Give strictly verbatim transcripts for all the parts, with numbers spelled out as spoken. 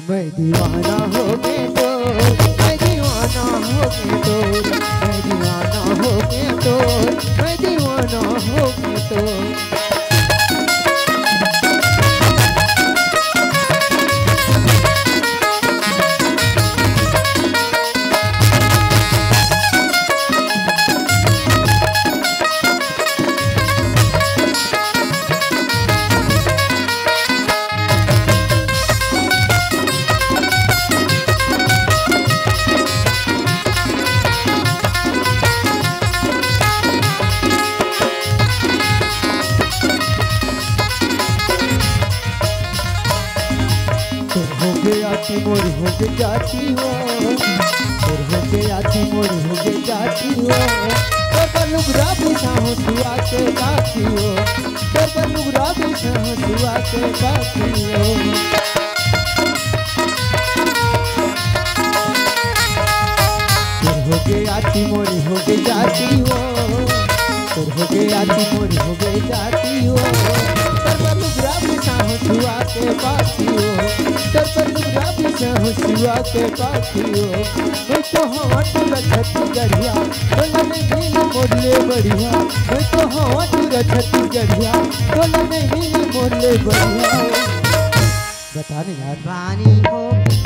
मैं दीवाना हो गया तो मैं दीवाना हो गया तो मैं दीवाना हो गया तो मैं दीवाना हो गया तो आती मोर हो के जाती हो मोर हो के आती मोर हो के जाती हो तो बलुगरा बिछा हो सुआ के बाकी हो तो बलुगरा बिछा हो सुआ के बाकी हो मोर हो के आती मोर हो के जाती हो मोर हो के आती मोर हो के जाती हो तो बलुगरा बिछा हो सुआ के बाकी हो हुआ के पाखियो मैं तो हवा तुरा छत्ती गढ़िया बोला में मिली मोरले बढ़िया मैं तो हवा तुरा छत्ती गढ़िया बोला में मिली मोरले बढ़िया बता नहीं यार रानी हो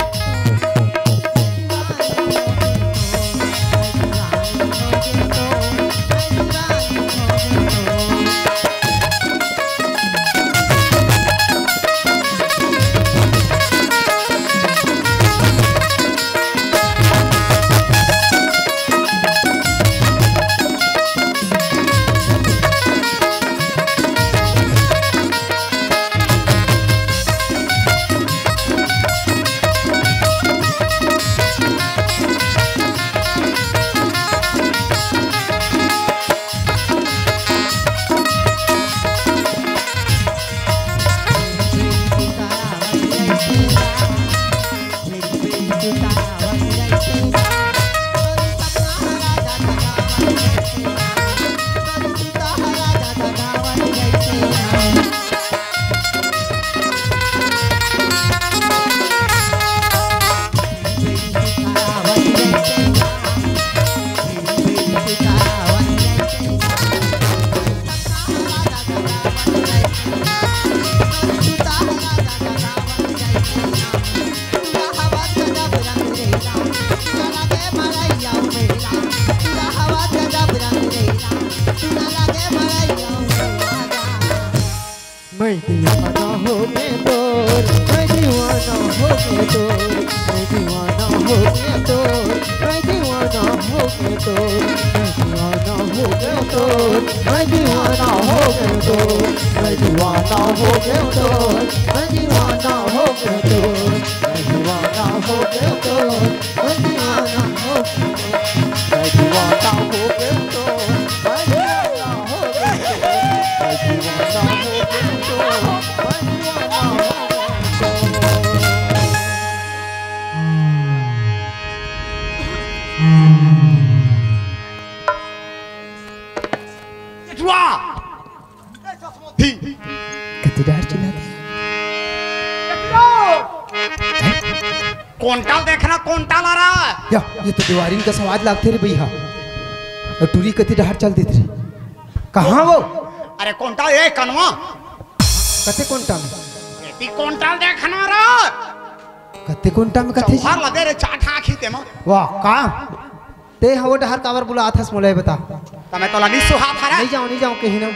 मैं दीवाना हो गया तो मैं दीवाना हो गया तो मैं दीवाना हो गया तो मैं दीवाना हो गया तो मैं दीवाना हो गया तो मैं दीवाना हो गया तो मैं दीवाना हो गया तो मैं दीवाना हो गया तो मैं दीवाना हो गया तो मैं दीवाना हो गया तो मैं दीवाना हो गया तो मैं दीवाना हो कोंटाल देखना कोंटाल आ रहा है या ये तो दीवारी का सवाद लागते रे भैया और टूरी कति डहार चल देते रे कहाँ वो अरे कोंटाल ये कनवा कते कोंटा में ये कोंटाल देखना रहा कते कोंटा में कते हार लगे रे चाटा खीते में वाह का ते हवो डहार कावर बुला आथस मोले बता तमे तो लगी सुहा थारा नहीं जाओ नहीं जाओ कहीं ना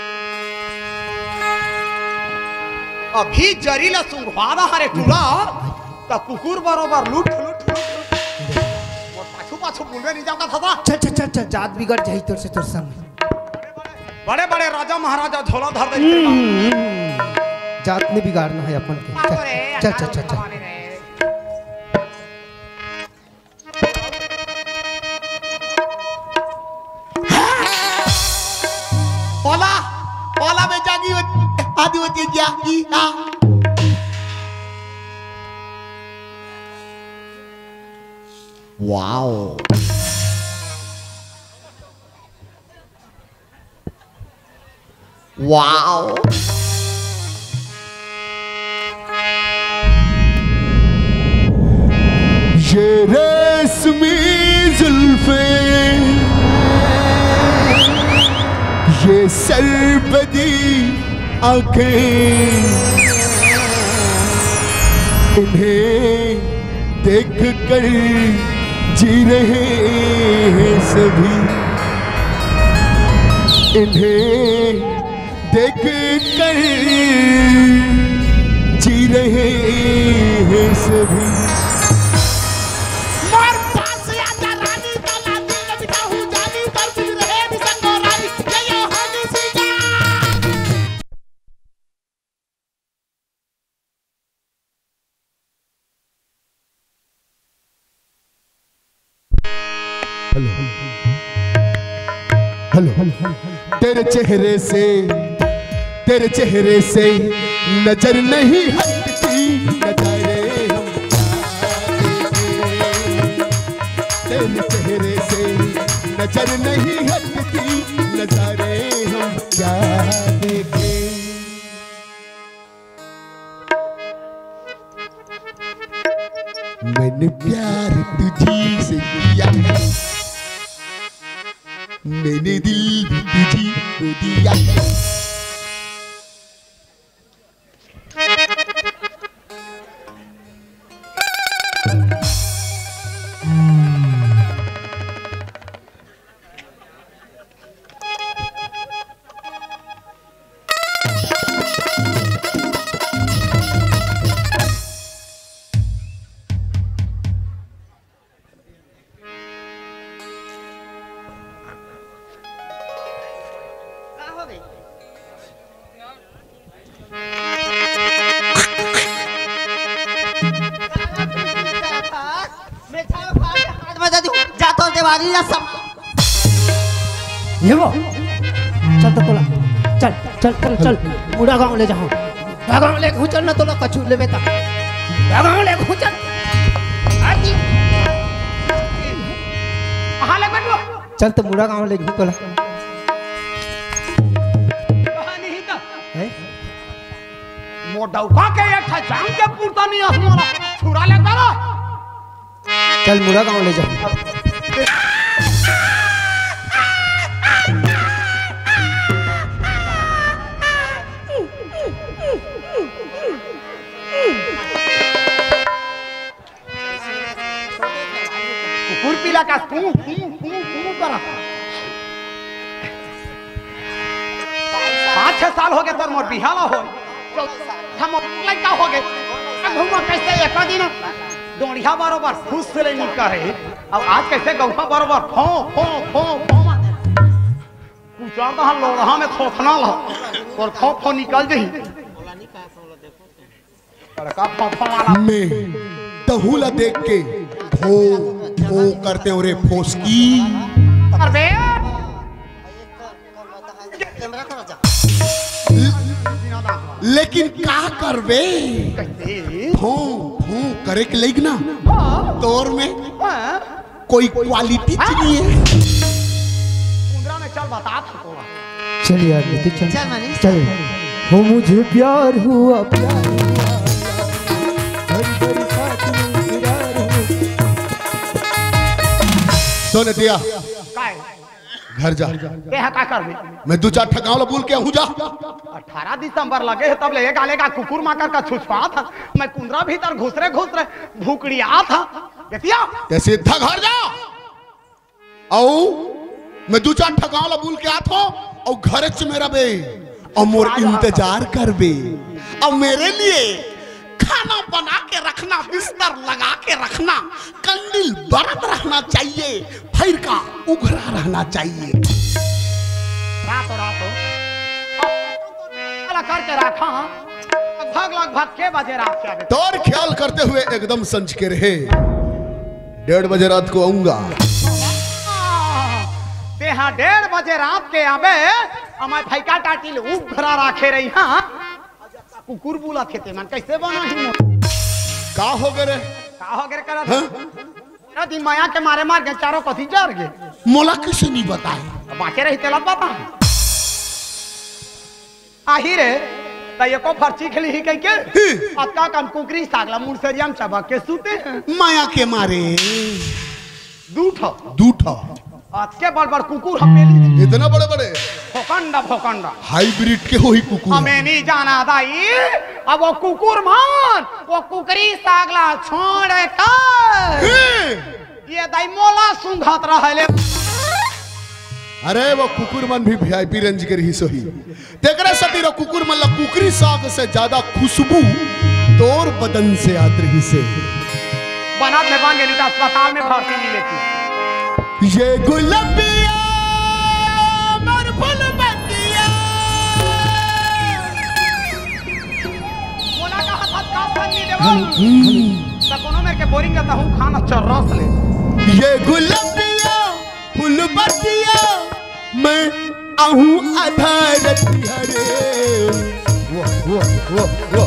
अभी जरीला सुंघवादा हरे टूला ता कुकुर बरोबर लूट लूट लूट वो पाछू पाछू बुलवे नहीं जाऊंगा था चल चल चल चल जात बिगड़ जाई तोर से तोर संग बड़े बड़े राजा महाराजा झोला धर दे जात ने बिगाड़ना है अपन के चल चल चल चल पाला पाला में जागी आदि होती जागी हां Wow. Wow. जुल्फें ये सरबदी आंखें इन्हें देख कर जी रहे हैं सभी, इन्हें देख कर जी रहे हैं सभी। हेलो हेलो, तेरे चेहरे से तेरे चेहरे से नजर नहीं हटती, नजारे हम तेरे चेहरे से नजर नहीं हटती, नजारे हम क्या देखें। मैंने प्यार तुझी से किया, मैंने दिल भी तुझी को दिया। ये वो चल तो तोला चल चल चल चल मुड़ा गांव ले जाओ, गांव ले घू चल ना तोला कछु ले बेटा, गांव ले घू चल आती कहां ले बैठो चल तो मुड़ा गांव ले घू तोला कहानी ही था है मोडौका के एक था जान के पूरता नहीं हमारा छुरा ले करो। चल मुड़ा गांव ले जाओ। पीला का तू तू तू तू करा पाँच छह साल हो गए तोर मोर बिहाला हो हम लड़का हो गए घूमा कैसे एक दिन दोड़िया बरोबर खुश से नहीं करे अब आज कैसे गौहा बरोबर फो फो फो फो कुछ तो हम लोग में खोखना ला और फो फो निकल जही मैं तहुला देख के फो फो करते हो रे फोसकी अरे लेकिन का करबे फो फो करे के लग ना तोर में कोई क्वालिटी नहीं है। कुंदरा में चल बता थोड़ा चल यार तू चल चल हो मुझे प्यार हुआ प्यार सुन दिया घर जा का कर मैं दो चार ठकावला बोल के हूँ जा। अठारह दिसंबर लगे है तब ले गाले का कुकुर माकर का छुछवा था मैं कुंदरा भीतर घुस रहे घुस रहे भूकड़िया था देखिया ते सीधा घर जा आओ मैं दो चार ठकावला बोल के आता हूँ और घर च मेरा बे और मोर इंतजार कर बे और मेरे लिए खाना बना के रखना, बिस्तर लगा के रखना, कंडील बरत रखना चाहिए, फिर का उघरा रहना चाहिए। रातों रातों अलग करके रखा लगभग लगभग के बजे रात के आगे तोर ख्याल करते हुए एकदम संज के रहे डेढ़ बजे रात को आऊंगा। ते हाँ डेढ़ बजे रात के आवे हमारे फैका टाटिल उघरा रखे रही हाँ कुकुर बुला थे मन कैसे बना ही का हो गए का हो गए करा था दिन माया के मारे मार गए चारों कथी जर गए मोला किसे नहीं बताए बाके रही तेला पता आही रे त एको फर्ची खेली ही कह के अतका कम कुकरी सागला मुरसरियम चबा के सूते माया के मारे दूठा दूठा आज के बड़ बड़ कुकुर हमें इतना बड़े बड़े फोकंडा फोकंडा हाइब्रिड के हो ही कुकुर हमें नहीं जाना दाई अब वो कुकुर मान वो कुकरी सागला छोड़ कर ये दाई मोला सुंघत रहले अरे वो कुकुर मन भी वीआईपी रेंज के रही सोही तेकरे सती रो कुकुर मन ला कुकरी साग से ज्यादा खुशबू तोर बदन से आत रही से बनात में बांध गई अस्पताल में भर्ती नहीं लेती ये गुलाबिया मर फूल बतिया बोला का हाथ का पानी देवल तकोनो मेरे के बोरिंग का हूं खाना चरस ले ये गुलाबिया फूल बतिया मैं आहूं आधार तिहरे वो वो वो वो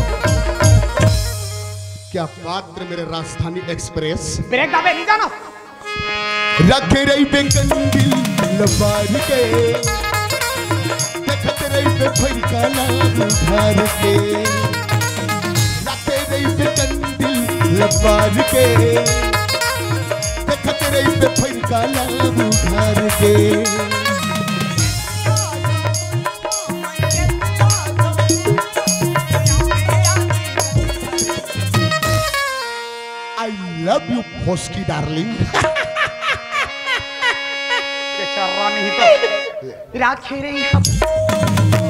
क्या पात्र मेरे राजधानी एक्सप्रेस ब्रेक दाबे नहीं जाना रखे रही बेकंदिल लबार के देखत रही बे फरकाला उधार के रखे रही बेकंदिल लबार के देखत रही बे फरकाला उधार के I love you Fosky darling रात खेरे